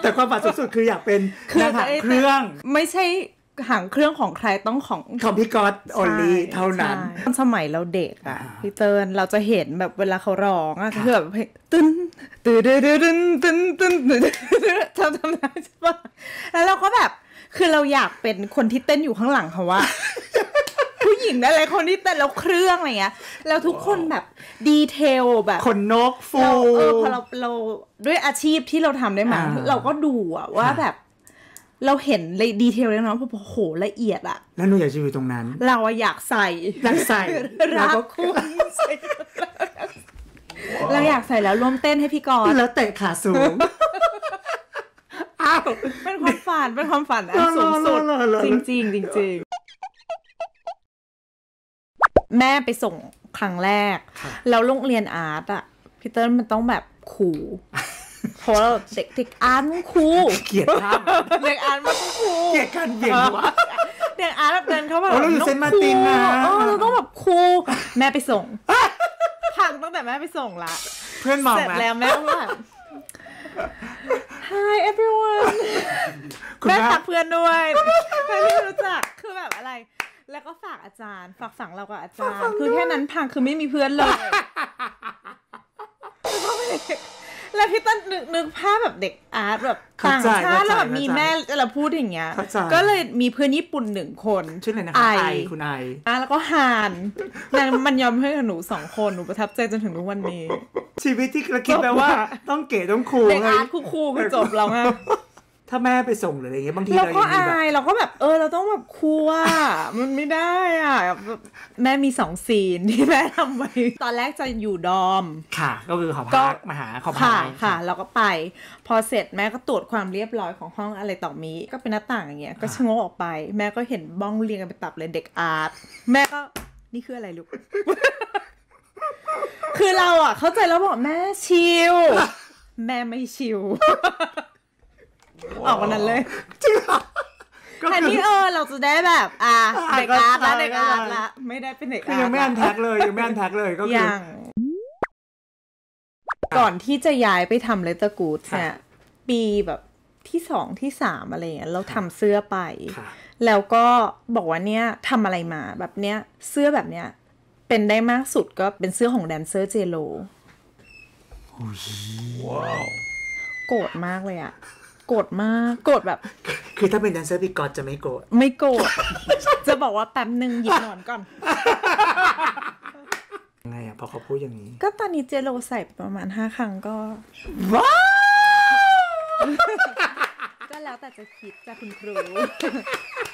แต่ความฝันสูงสุดคืออยากเป็นนางหางเครื่องไม่ใช่หางเครื่องของใครต้องของพี่ก๊อตโอลีเท่านั้นสมัยเราเด็กอ่ะพี่เติ้ลเราจะเห็นแบบเวลาเขาร้องอ่ะคือแบบตึ้นตึ้นตึ้นตึ้นตึ้นตึ้นทำได้ใช่ปะแล้วเราก็แบบคือเราอยากเป็นคนที่เต้นอยู่ข้างหลังเขาว่าผู้หญิงอะไรคนที่เต้นแล้วเครื่องอะไรเงี้ยแล้วทุกคนแบบดีเทลแบบขนนกฟูพอเราด้วยอาชีพที่เราทำได้มาเราก็ดูอะว่าแบบเราเห็นเลยดีเทลเลยนะโอ้โหละเอียดอะแล้วหนูอยากจะอยู่ตรงนั้นเราอยากใส่รักคุณเราอยากใส่แล้วร่วมเต้นให้พี่กรณ์แล้วเตะขาสูงอ้าวเป็นความฝันอันสูงสุดจริงแม่ไปส่งครั้งแรกแล้วโรงเรียนอาร์ตอะพี่เติ้ลมันต้องแบบขู่เพราะเราเด็กอาร์ตมันคูเกลียดมากเด็กอาร์ตมันคูเกลียดการเบี่ยงหัวเด็กอาร์ตแบบเดินเขาแบบเราอยู่เซนต์มาร์ตินนะเราต้องแบบคูแม่ไปส่งพังตั้งแต่แม่ไปส่งละเพื่อนมองเสร็จแล้วแม่ก็แบบ Hi everyone แม่ทักเพื่อนด้วยไม่รู้จักคือแบบอะไรแล้วก็ฝากอาจารย์ฝากฝังเรากับอาจารย์คือแค่นั้นพังคือไม่มีเพื่อนเลยแล้วพี่ต้นนึกภาพแบบเด็กอาร์ตแบบต่างชาติแล้วแบบมีแม่เราพูดอย่างเงี้ยก็เลยมีเพื่อนญี่ปุ่น1 คนชื่ออะไรนะคะไอคุณไอแล้วก็ฮานมันยอมให้หนู2 คนหนูประทับใจจนถึงทุกวันนี้ชีวิตที่เราคิดแปลว่าต้องเก๋ต้องคูลเด็กอาร์ตคูลคือจบแล้วไงถ้าแม่ไปส่งหรืออะไรเงี้ยบางทีเราก็อายเราก็แบบเราต้องแบบคูลอ่ะมันไม่ได้อ่ะแม่มี2 ซีนที่แม่ทำไว้ตอนแรกจะอยู่ดอมค่ะก็คือหอพักมหาหอพักค่ะเราก็ไปพอเสร็จแม่ก็ตรวจความเรียบร้อยของห้องอะไรต่อมีก็เป็นหน้าต่างอย่างเงี้ยก็ชะโงกออกไปแม่ก็เห็นบ้องเรียงกันเป็นตับเลยเด็กอาร์ตแม่ก็นี่คืออะไรลูก คือเราอ่ะเข้าใจแล้วบอกแม่ชิลแม่ไม่ชิลออกวันนั้นเลยจริงเหรอแทนที่เราจะได้แบบเด็กอาร์ตละไม่ได้เป็นเด็กอาร์ตยังไม่อันแท็กเลยก็คือก่อนที่จะย้ายไปทำเลตเตอร์กู๊ดเนี่ยปีแบบที่2ที่3อะไรเงี้ยเราทำเสื้อไปแล้วก็บอกว่าเนี่ยทำอะไรมาแบบเนี้ยเสื้อแบบเนี้ยเป็นได้มากสุดก็เป็นเสื้อของแดนเซอร์เจโลว้าวโกรธมากเลยอะโกรธมากโกรธแบบคือถ้าเป็นแดนเซอร์พี่กอดจะไม่โกรธจะบอกว่าแป๊บนึงหยิบหนอนก่อนไงพอเขาพูดอย่างนี้ก็ตอนนี้เจโลใส่ประมาณ5 ครั้งก็ว้าวก็แล้วแต่จะคิดจากคุณครู